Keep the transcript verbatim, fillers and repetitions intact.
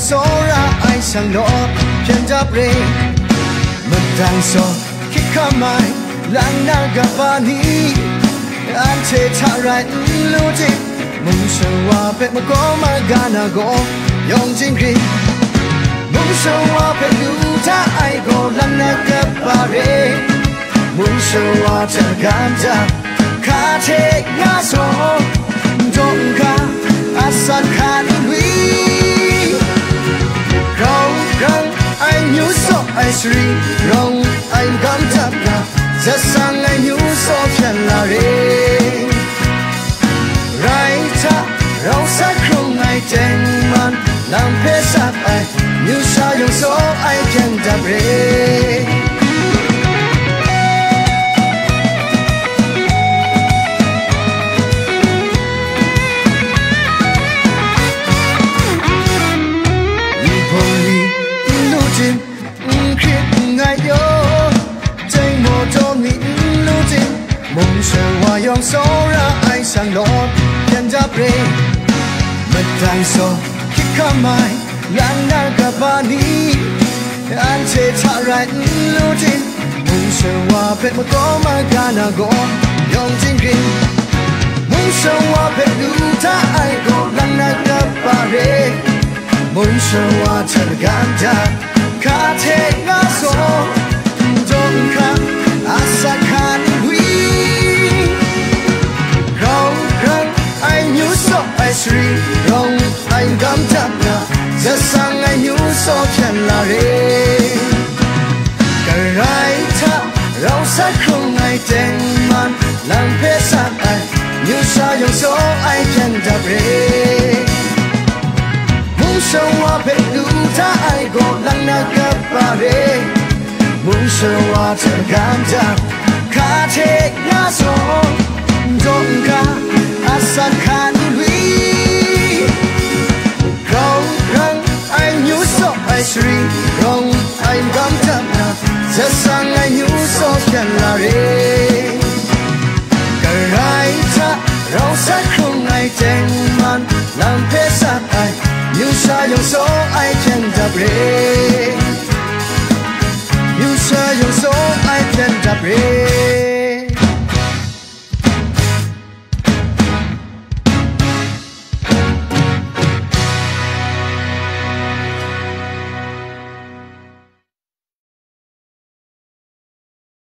โซราไอสังโลเพียงจับเรมันดังโซคิดข้าไม่ลังนากับปานีอันเทชะไรรู้จิมึงเชื่อว่าเป็นมะก็มากานาโกยองจริงกรีมึงเชื่อว่าเป็นดูท่าไอโกลังนากับปาเรมึงเชื่อว่าจะการจับคาเทงาโซจงกาอาสันคานิวีเรารังไอยูโซไอสรีเราไอกำจับกาจะสั่งไอยูโซเพียงละเรไรท่าเราสักครู่ไอเจงมันลำเพสับไอยูชายงโซไอเพียงจับเร梦想我用手让爱上落偏着背没带手คิดข้าไม่ลังนากับปานีอันเทชะไรรู้จริงมึงเชื่อว่าเป็นมะก็มากานาโกยองจริงกรีมึงเชื่อว่าเป็นดูท่าไอโกลังนากับปาเรมึงเชื่อว่าเธอการจับคาเทงาโซจงคาอาสักคานิวีไอสรีเราไอกำจับนะจะสั่งไอยูโซเพียงละเรกะไรท่าเราสักครู่ไอเจงมันลำเพสับไอยูชายงโซไอเพียงจับเรมุ่งเชื่อว่าเป็นดูท่าไอโกลังนากับปาเรมุ่งเชื่อว่าเธอการจับคาเทงาโซจงกาอาสันคานิวีเรารังไอยูโซไอสรีเราไอกำจับนะจะสั่งไอยูโซเพียงละเรกะไรท่าเราสักครู่ไอเจงมันลำเพสับไอยูชายงโซไอเพียงจับเรยูชายงโซไอเพียงจับเร